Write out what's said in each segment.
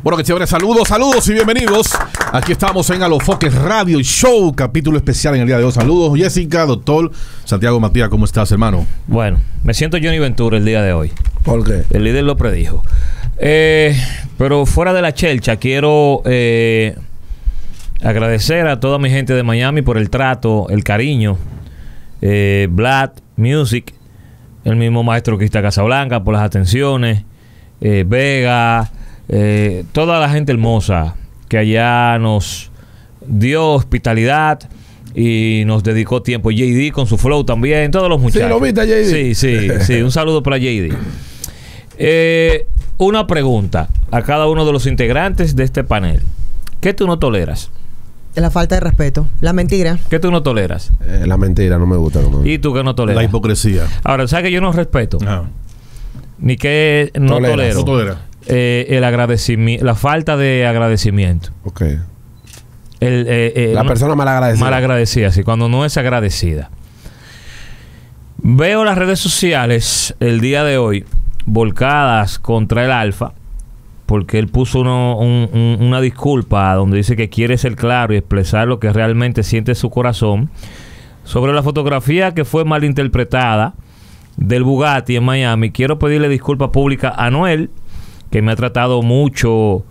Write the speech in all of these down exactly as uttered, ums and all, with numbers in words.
Bueno, que chévere. Saludos, saludos y bienvenidos. Aquí estamos en Alofoques Radio y Show, capítulo especial en el día de hoy. Saludos, Jessica, doctor Santiago Matías, ¿cómo estás, hermano? Bueno, me siento Johnny Ventura el día de hoy. ¿Por qué? El líder lo predijo. Eh, pero fuera de la chelcha, quiero eh, agradecer a toda mi gente de Miami por el trato, el cariño. Eh, Vlad Music, el mismo maestro Crista Casablanca por las atenciones. Eh, Vega, eh, toda la gente hermosa que allá nos dio hospitalidad y nos dedicó tiempo. J D con su flow también, todos los muchachos. Sí, lo viste, J D. Sí, sí, sí. Un saludo para J D. Eh, una pregunta a cada uno de los integrantes de este panel. ¿Qué tú no toleras? La falta de respeto, la mentira. ¿Qué tú no toleras? Eh, la mentira, no me gusta. No me gusta. ¿Y tú qué no toleras? La hipocresía. Ahora, ¿sabes que yo no respeto? Ah. Ni que no Toleras. tolero. No tolera. Eh, el agradecimiento, la falta de agradecimiento. Ok. El, eh, eh, La una- persona mal agradecida. mal agradecida, sí, cuando no es agradecida. Veo las redes sociales el día de hoy volcadas contra el Alfa, porque él puso uno- un- un- una disculpa donde dice que quiere ser claro y expresar lo que realmente siente su corazón sobre la fotografía que fue mal interpretada del Bugatti en Miami. Quiero pedirle disculpas públicas a Noel, que me ha tratado mucho,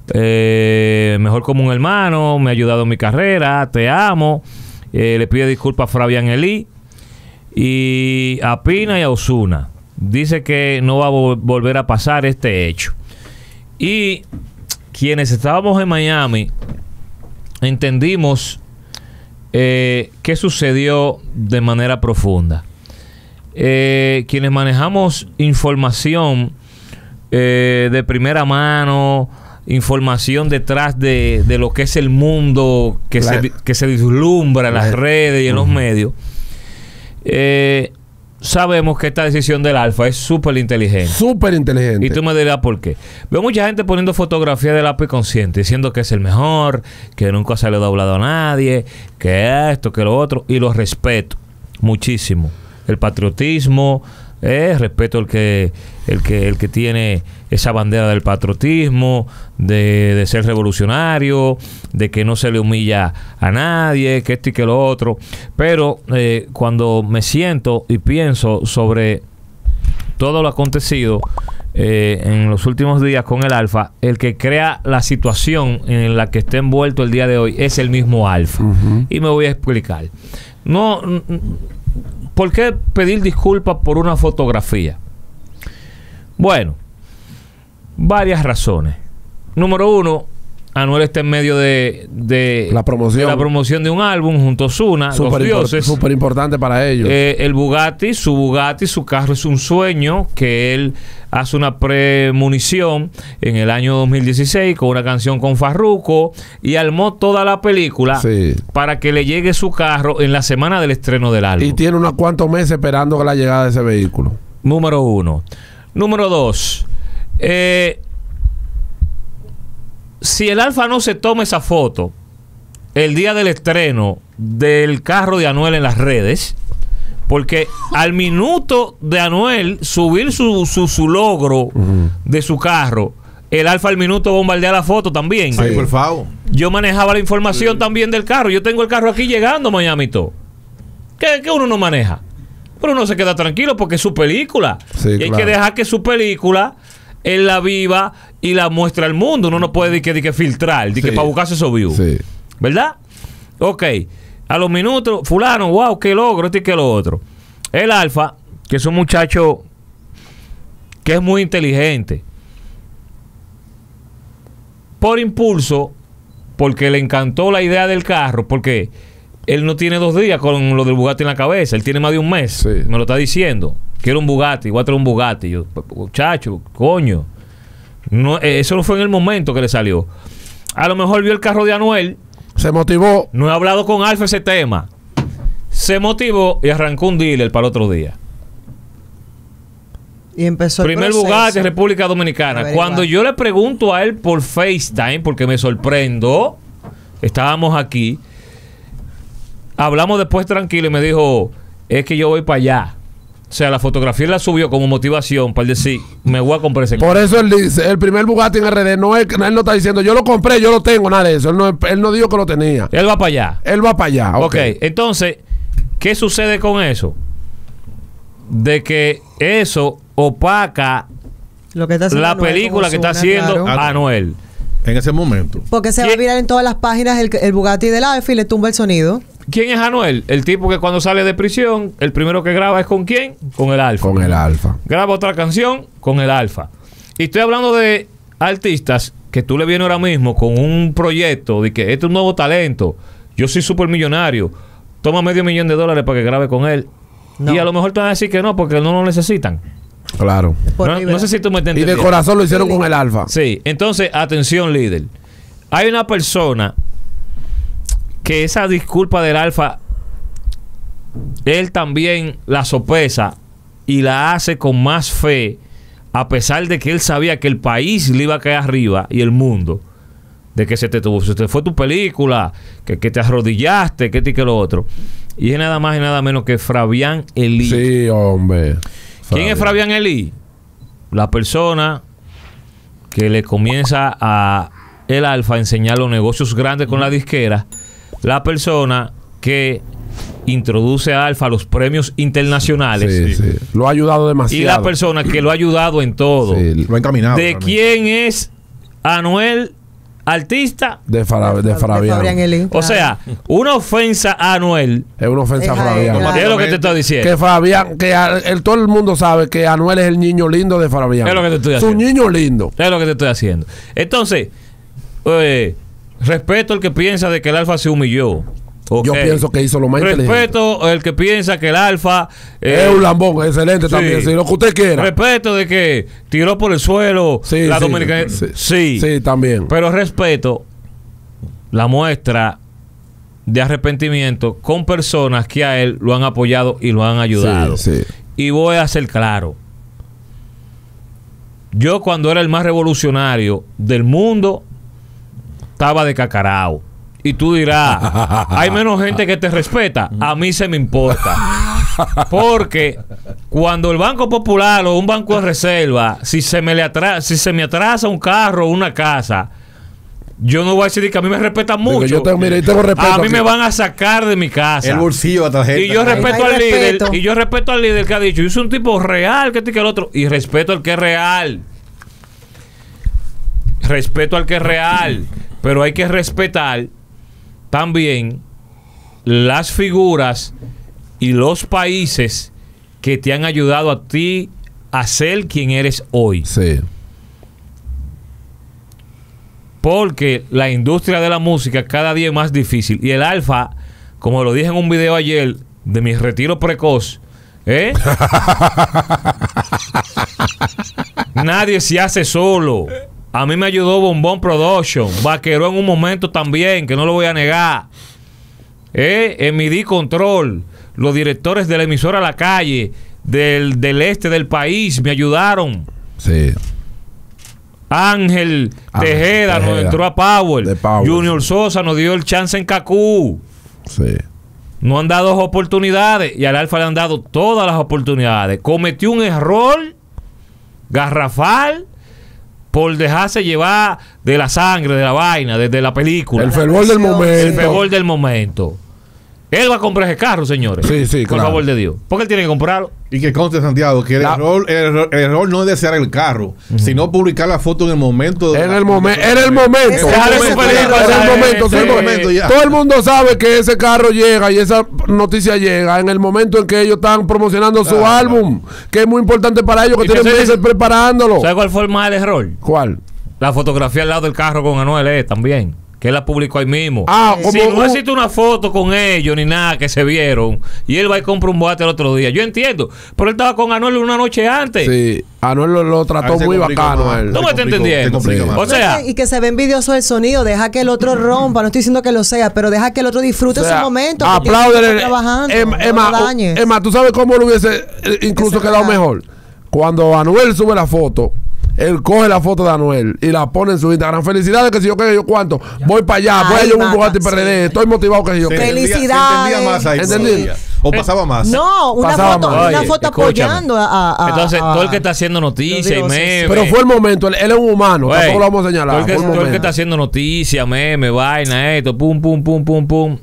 eh, mejor como un hermano, me ha ayudado en mi carrera, te amo. Eh, le pido disculpas a Fabián Elí y a Pina y a Osuna. Dice que no va a vol- volver a pasar este hecho. Y quienes estábamos en Miami entendimos eh, qué sucedió de manera profunda. Eh, quienes manejamos información eh, de primera mano, información detrás de, de lo que es el mundo que, La- se, vi- que se vislumbra en las La- redes y en Ujú. los medios, eh, sabemos que esta decisión del Alfa es súper inteligente. Súper inteligente. Y tú me dirás por qué. Veo mucha gente poniendo fotografías del Alfa consciente, diciendo que es el mejor, que nunca se le ha doblado a nadie, que esto, que lo otro, y lo respeto muchísimo. El patriotismo, eh, respeto el que, el que, el que tiene esa bandera del patriotismo, de, de ser revolucionario, de que no se le humilla a nadie, que esto y que lo otro. Pero eh, cuando me siento y pienso sobre todo lo acontecido eh, en los últimos días con el Alfa, el que crea la situación en la que está envuelto el día de hoy es el mismo Alfa. Ujú. Y me voy a explicar. No, n- n- ¿por qué pedir disculpas por una fotografía? Bueno, varias razones. Número uno, Anuel está en medio de, de, La promoción. de la promoción de un álbum junto a Ozuna, Los Súper impor- Dioses. súper importante para ellos. Eh, el Bugatti, su Bugatti, su carro es un sueño que él hace una premonición en el año dos mil dieciséis con una canción con Farruko y armó toda la película Sí. para que le llegue su carro en la semana del estreno del álbum. Y tiene unos cuantos meses esperando la llegada de ese vehículo. Número uno. Número dos. Eh, si el Alfa no se toma esa foto el día del estreno del carro de Anuel en las redes, porque al minuto de Anuel subir su, su, su logro Ujú. de su carro, el Alfa al minuto bombardea la foto también. Sí, por favor. Yo manejaba la información también del carro. Yo tengo el carro aquí llegando a Miami y todo. ¿Qué, qué uno no maneja? Pero uno se queda tranquilo porque es su película. Sí, y hay claro. que dejar que su película él la viva y la muestre al mundo. Uno no puede di que, di que filtrar, di que Sí. para buscarse esos views. Sí. ¿Verdad? Ok. A los minutos, fulano, wow, qué logro, este y qué lo otro. El Alfa, que es un muchacho que es muy inteligente, por impulso, porque le encantó la idea del carro, porque él no tiene dos días con lo del Bugatti en la cabeza, él tiene más de un mes, Sí. me lo está diciendo. Quiero un Bugatti, voy a traer un Bugatti. Yo, muchacho, coño. No, eh, eso no fue en el momento que le salió. A lo mejor vio el carro de Anuel. Se motivó. No he hablado con Alfa ese tema. Se motivó y arrancó un dealer para el otro día. Y empezó el Primer proceso. Bugatti, República Dominicana. Averiguar. Cuando yo le pregunto a él por FaceTime, porque me sorprendo, estábamos aquí, hablamos después tranquilo y me dijo, es que yo voy para allá. O sea, la fotografía él la subió como motivación para decir, me voy a comprar ese carro. Por eso él dice, el primer Bugatti en R D, no es, él no está diciendo, yo lo compré, yo lo tengo, nada de eso. Él no, él no dijo que lo tenía. Él va para allá. Él va para allá. Ok, Okay. entonces, ¿qué sucede con eso? De que eso opaca Lo que está haciendo la Anuel película como que está suena, haciendo claro. Anuel. En ese momento. Porque se va a ¿Quién? virar en todas las páginas el, el Bugatti del Alfa y le tumba el sonido. ¿Quién es Anuel? El tipo que cuando sale de prisión, el primero que graba es con quién? Con el Alfa. Con el Alfa. Graba otra canción con el Alfa. Y estoy hablando de artistas que tú le vienes ahora mismo con un proyecto de que este es un nuevo talento. Yo soy súper millonario. Toma medio millón de dólares para que grabe con él. No. Y a lo mejor te van a decir que no, porque no lo necesitan. Claro. Por No, vibra. no sé si tú me Y de entiendes. corazón lo hicieron con el Alfa. Sí, entonces, atención, líder. Hay una persona que esa disculpa del Alfa, él también la sopesa y la hace con más fe, a pesar de que él sabía que el país le iba a caer arriba y el mundo. De que se te, tuvo, se te fue tu película, que, que te arrodillaste, que esto y que lo otro. Y es nada más y nada menos que Fabián Elí. Sí, hombre. ¿Quién es Fabián Elí? La persona que le comienza a el Alfa a enseñar los negocios grandes con la disquera. La persona que introduce a Alfa a los premios internacionales. Sí, sí. Lo ha ayudado Y demasiado. la persona que lo ha ayudado en todo. Sí. Lo ha encaminado. ¿De realmente. quién es Anuel artista? De, Fara, de De Fabián. Fabián Elí, O claro. sea, una ofensa a Anuel. Es una ofensa a Es a él, Fabián. claro. ¿Qué es lo que te estoy diciendo? Que Fabián, que a- el, todo el mundo sabe que Anuel es el niño lindo de Fabián. Es lo que te estoy Su haciendo. niño lindo. Es lo que te estoy haciendo. Entonces, eh, respeto al que piensa de que el Alfa se humilló. Ok. Yo pienso que hizo lo más inteligente. Respeto al que piensa que el Alfa eh, Es un lambón, excelente sí. también. Si lo que usted quiera. respeto de que tiró por el suelo Sí, la sí, dominicana. sí. Sí, Sí, también. pero respeto la muestra de arrepentimiento con personas que a él lo han apoyado y lo han ayudado. Sí, sí. Y voy a ser claro. Yo cuando era el más revolucionario del mundo estaba de cacarao. Y tú dirás, hay menos gente que te respeta. A mí se me importa. Porque cuando el Banco Popular o un banco de reserva, si se me le atra si se me atrasa un carro o una casa, yo no voy a decir que a mí me respetan Digo, mucho. yo tengo, mira, yo tengo respeto A mí aquí. me van a sacar de mi casa. El bolsillo, la tarjeta. Y yo Hay- respeto hay al líder, respeto. y yo respeto al líder que ha dicho, yo soy un tipo real, que este y que el otro, y respeto al que es real. Respeto al que es real, pero hay que respetar también las figuras y los países que te han ayudado a ti a ser quien eres hoy. Sí. Porque la industria de la música cada día es más difícil. Y el Alfa, como lo dije en un video ayer de mi retiro precoz, ¿eh? Nadie se hace solo. A mí me ayudó Bombón Production, Vaqueró en un momento también, que no lo voy a negar. ¿Eh? En mi D Control, los directores de la emisora La Calle, del, del este del país, me ayudaron. Sí. Ángel Ángel Tejeda nos Tejeda. entró a Power. De Power. Junior Sosa nos dio el chance en Cacú. Sí. No han dado oportunidades y al Alfa le han dado todas las oportunidades. Cometió un error garrafal por dejarse llevar de la sangre, de la vaina, desde la película. El fervor del presión, El momento. fervor del momento. Él va a comprar ese carro, señores. Sí, sí, Por claro. favor de Dios. Porque él tiene que comprarlo. Y que conste, Santiago, que el, La- error, el, error, el error no es desear el carro, sino publicar la foto en el momento. de En la- el momento. En el momento. Ese Déjale Ese su fue película, el En esa el momento. gente. sí, En el momento ya. Todo el mundo sabe que ese carro llega y esa noticia llega en el momento en que ellos están promocionando su Claro. álbum, que es muy importante para ellos, que ¿Y qué tienen se meses dice? preparándolo. ¿Sabe cuál fue el mal error? ¿Cuál? La fotografía al lado del carro con Anuel eh, también. Que él la publicó ahí mismo. Ah, como si no un- existe una foto con ellos ni nada que se vieron y él va y compra un boate el otro día. Yo entiendo. Pero él estaba con Anuel una noche antes. Sí, Anuel lo, lo A trató veces muy complica bacano más. a él. ¿Tú me estás Se complicó- entendiendo? se complica Sí. más. O sea, y que se ve envidioso el sonido, deja que el otro rompa, no estoy diciendo que lo sea, pero deja que el otro disfrute O sea, su momento. que apláudele. tiene que estar trabajando, Em- no Emma, lo dañes. Emma, ¿tú sabes cómo lo hubiese eh, incluso Eso es quedado verdad. mejor? Cuando Anuel sube la foto, él coge la foto de Anuel y la pone en su Instagram. Felicidades, que si yo que yo cuánto. Voy para allá, voy a Ay, llevar un mata, Bugatti P R D. sí. Estoy motivado que si yo Se qué. entendía- se Felicidades. entendía más ahí ¿Entendí? todavía. ¿O pasaba más? No, una Pasaba foto, más. una Oye, foto escúchame. apoyando a, a- Entonces, a- todo el que está haciendo noticias y los dioses. memes. Pero fue el momento. Él, él es un humano. Güey, Tampoco lo vamos a señalar. Todo el, que, Fue un todo el que momento. está haciendo noticias, memes, vaina, esto, pum, pum, pum, pum, pum.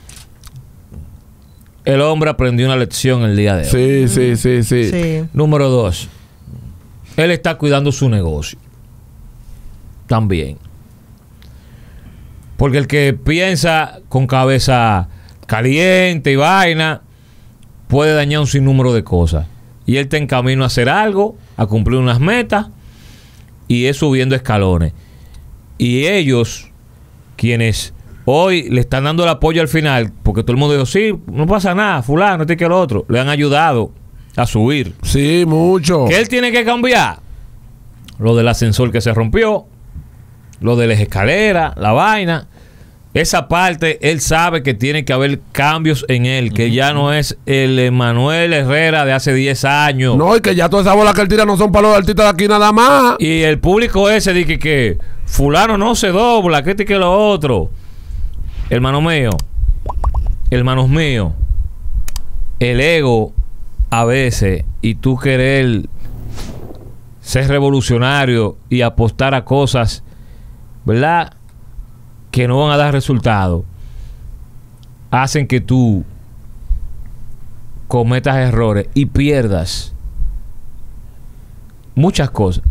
El hombre aprendió una lección el día de hoy. Sí, sí, sí, sí. Sí. Número dos. Él está cuidando su negocio. También. Porque el que piensa con cabeza caliente y vaina puede dañar un sinnúmero de cosas. Y él está en camino a hacer algo, a cumplir unas metas y es subiendo escalones. Y ellos, quienes hoy le están dando el apoyo al final, porque todo el mundo dijo, sí, no pasa nada, fulano, este que el otro, le han ayudado a subir. Sí, mucho. ¿Qué él tiene que cambiar? Lo del ascensor que se rompió, lo de las escaleras, la vaina. Esa parte, él sabe que tiene que haber cambios en él, que ya no es el Emanuel Herrera de hace diez años. No, y que ya todas esas bolas que él tira no son para los artistas de aquí nada más. Y el público ese dice que, que fulano no se dobla, que este y que lo otro. Hermano mío, hermanos míos, el ego a veces, y tú querer ser revolucionario y apostar a cosas, ¿verdad?, que no van a dar resultado, hacen que tú cometas errores y pierdas muchas cosas.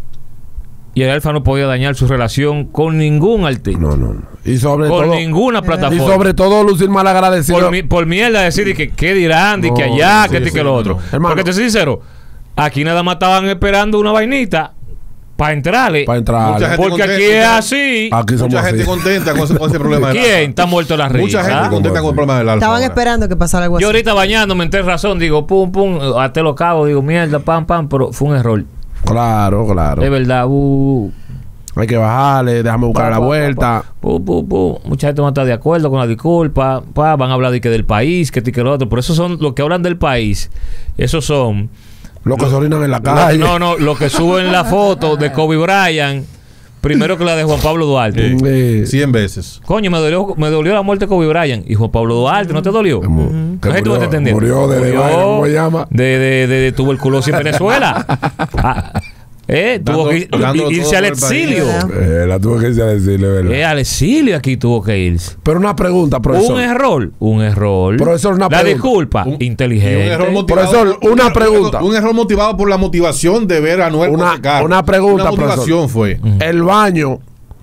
Y el Alfa no podía dañar su relación con ningún artista. No, no, no. Y sobre Con todo. ninguna Y plataforma. sobre todo lucir mal agradecido. por, mi- por mierda decir que qué dirán, de No, que allá, sí, que este y sí, que lo otro. no. Hermano. Porque te soy sincero, aquí nada más estaban esperando una vainita para entrarle. Para entrar. Mucha gente Porque aquí contenta, es mucha- así. Aquí somos Mucha gente así. contenta con ese, con ese problema del ¿Quién alfa. está muerto de la risa? Mucha gente ¿Ah? contenta con el problema del alfa. Estaban ahora. esperando que pasara algo así. Yo ahorita bañándome entré razón, digo, pum, pum, hasta los cabos, digo, mierda, pam, pam, pero fue un error. Claro, claro. Es verdad, uh, Hay que bajarle, déjame buscar pa, la pa, vuelta. pa, pu, pu, pu. Mucha gente no está de acuerdo con la disculpa. Pa, van a hablar de que del país, que este y que lo otro. Por eso son los que hablan del país. Esos son. Los que se orinan en la lo- calle. no, no, los que suben la foto de Kobe Bryant primero que la de Juan Pablo Duarte. Sí. Sí. Cien veces. Coño, me dolió, me dolió la muerte de Kobe Bryant. Y Juan Pablo Duarte, ¿no te dolió? Que mu- que La gente no murió- está entendiendo. murió de- de vaina, ¿cómo se llama? De, de, de, de tuberculosis en Venezuela. Ah, eh, tuvo Dando- que dándolo irse todo al por el país. exilio. ¿Verdad? Eh, la tuve que decirle, ¿verdad? Eh, al exilio aquí tuvo que irse. Pero una pregunta, profesor. Un error, un error. Profesor, una la pregunta. disculpa, Un- inteligente. Y un error motivado. Profesor, una un- pregunta. Un, error motivado por la motivación de ver a Anuel Una- con ese carro. una pregunta, Una motivación fue. El baño,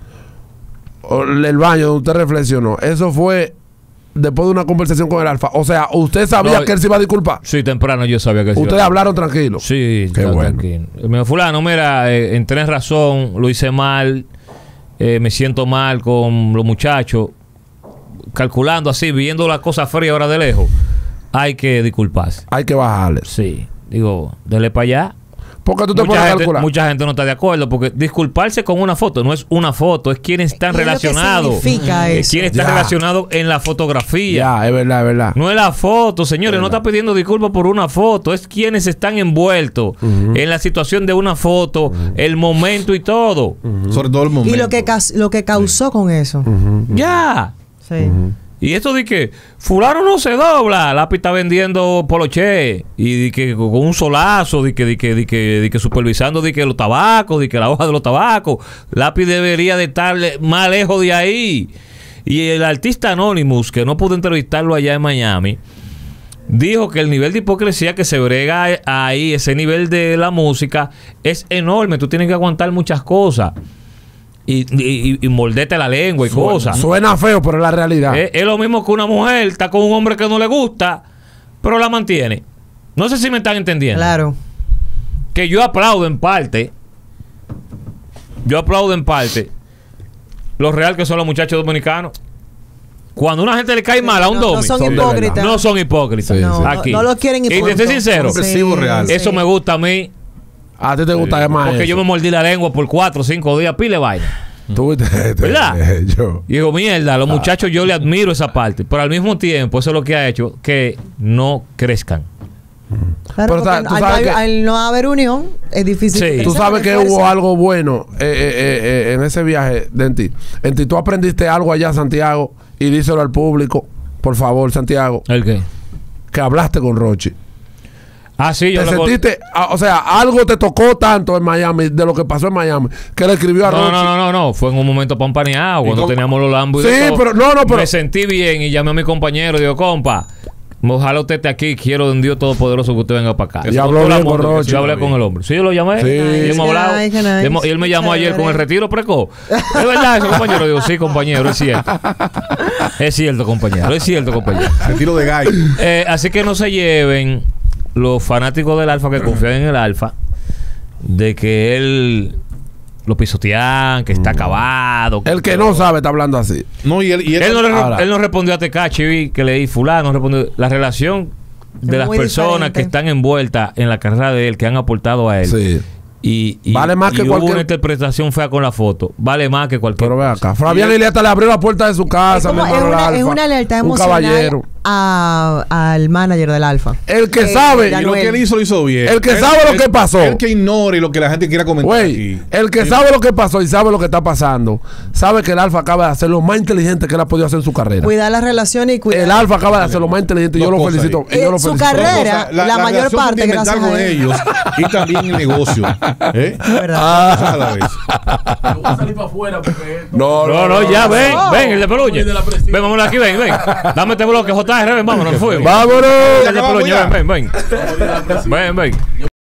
o el baño donde usted reflexionó, eso fue después de una conversación con el Alfa. O sea, usted sabía No, que él se iba a disculpar. Sí, temprano yo sabía que sí. Ustedes hablaron tranquilo. Sí, Qué está bueno. tranquilo. Me dijo, fulano, mira, eh, entré en razón, lo hice mal, eh, me siento mal con los muchachos, calculando así, viendo la cosa fría ahora de lejos, hay que disculparse. Hay que bajarle. Sí, digo, dele para allá. Porque tú te Mucha puedes gente, calcular. mucha gente no está de acuerdo porque disculparse con una foto no es una foto, es quienes están ¿Qué es lo que relacionados. significa Es eso? quien está Ya. relacionado en la fotografía. Ya, es verdad, es verdad. No es la foto, señores. No está pidiendo disculpas por una foto. Es quienes están envueltos en la situación de una foto, el momento y todo. Sobre todo el momento. Y lo que, cas- lo que causó con eso. Ya. Sí. Y esto de que fulano no se dobla, Lápiz está vendiendo poloché y de que con un solazo, de que, de que, de que, de que supervisando de que los tabacos, de que la hoja de los tabacos, Lápiz debería de estar le- más lejos de ahí. Y el artista Anonymous, que no pudo entrevistarlo allá en Miami, dijo que el nivel de hipocresía que se brega ahí, ese nivel de la música, es enorme. Tú tienes que aguantar muchas cosas. Y, y, y mordete la lengua y cosas. Suena feo, pero es la realidad. Es, es lo mismo que una mujer está con un hombre que no le gusta, pero la mantiene. No sé si me están entendiendo. Claro. Que yo aplaudo en parte. Yo aplaudo en parte lo real que son los muchachos dominicanos. Cuando una gente le cae mal a un No- no domi, son Son de hipócritas. no son hipócritas. Sí, No, sí. no- Aquí. no lo quieren Y te hipócritas. soy sincero, Expresivo real. eso me gusta a mí, A ti te gusta más porque eso. yo me mordí la lengua por cuatro o cinco días, pile vaina. Tú viste este, ¿Verdad? eh, yo. Y digo, mierda, los muchachos yo le admiro esa parte, pero al mismo tiempo eso es lo que ha hecho que no crezcan. Claro, Pero, porque ta- tú al, sabes al- que- al no haber unión, es difícil. Sí. que Tú se sabes que refuerce. hubo algo bueno eh, eh, eh, eh, en ese viaje de en ti. En ti tú aprendiste algo allá, Santiago, y díselo al público, por favor, Santiago. ¿El qué? que hablaste con Rochi. Ah, sí, yo Te hablé con- sentiste, ah, o sea, algo te tocó tanto en Miami, de lo que pasó en Miami, que le escribió a No, Rochi. no, no, no, no, fue en un momento pampaneado, cuando cómo? teníamos los lambos y Sí, de todo. pero- no, no, pero- Me sentí bien y llamé a mi compañero y digo, compa, ojalá usted esté aquí, quiero de un Dios todopoderoso que usted venga para acá. Y Eso habló todo el bien amor con que- Rochi. Yo hablé con el hombre. Sí, yo lo llamé. Sí. Y hemos Qué hablado. nice, qué nice. Y hemos- y él me llamó ayer con el Chévere. retiro precoz. ¿Es verdad eso, compañero? Digo, sí, compañero, es cierto. Es cierto, compañero, es cierto, compañero. Retiro de gallo. Eh, así que no se lleven los fanáticos del Alfa que confían en el Alfa de que él lo pisotean, que está acabado. El que no sabe está hablando así. No, y él, y él- Él no, le- Ahora. él no respondió a Tecachi, que leí fulano, no respondió. La relación de Es las muy personas diferente. que están envueltas en la carrera de él, que han aportado a él. Sí. Y, y- Vale más y que hubo cualquier- una interpretación fea con la foto. Vale más que cualquier. Pero ve acá. Fabián Iliata le abrió la puerta de su Es, casa. como- mi es hermano una, el es Alfa. una lealtad Un emocional caballero. a- al manager del Alfa. El que Eh, sabe. y lo Yanuel. que él hizo, lo hizo bien. El que Él- sabe lo él- que pasó. El que ignore lo que la gente quiera comentar Güey, aquí. el que Sí. sabe lo que pasó y sabe lo que está pasando, sabe que el Alfa acaba de hacer lo más inteligente que él ha podido hacer en su carrera. Cuidar las relaciones y cuidar. El Alfa acaba de hacer lo más inteligente y yo Dos lo cosas felicito. ahí. Y yo Eh, lo su felicito. carrera. Dos cosas. la mayor relación parte sentimental gracias con a él. ellos y también el negocio. ¿Eh? ¿Verdad? Cosas a la vez. Voy a salir para afuera porque esto- No, No, no, ya, ven, no. ven, el de Peluñe. De la presión. Ven, vámonos aquí, ven, ven. Dame este bloque, J R, ven, vámonos, nos fuimos. Vámonos. El de Peluñe, ya. ven, ven, ven. Ven, ven.